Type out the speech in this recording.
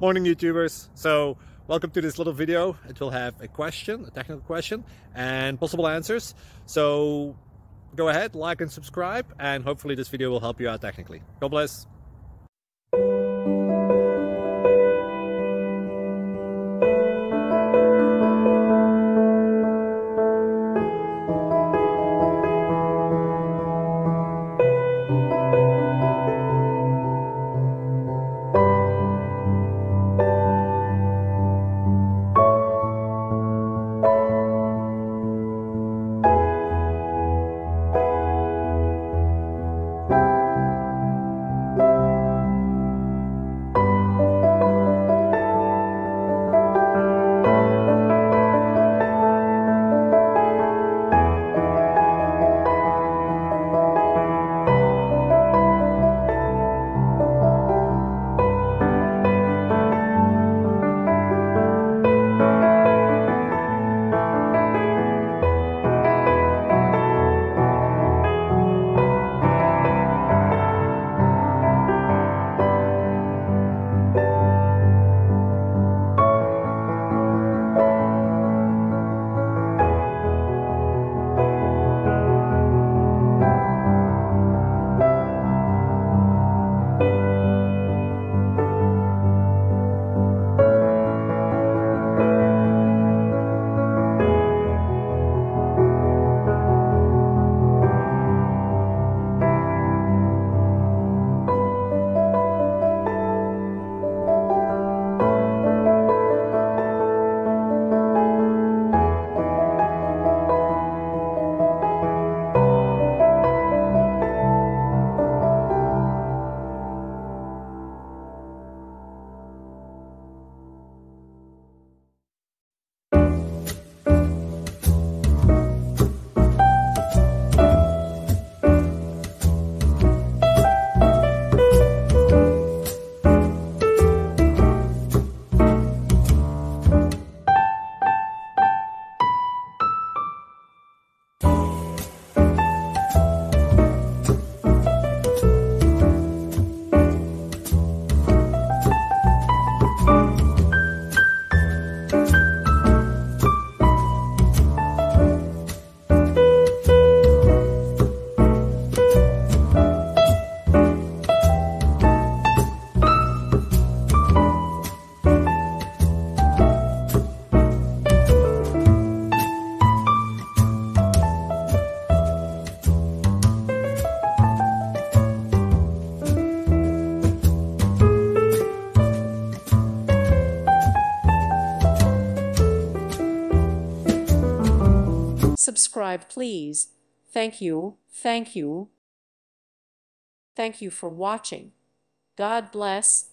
Morning YouTubers. So welcome to this little video. It will have a question, a technical question, and possible answers. So go ahead, like and subscribe, and hopefully this video will help you out technically. God bless. Subscribe, please. Thank you. Thank you. Thank you for watching. God bless.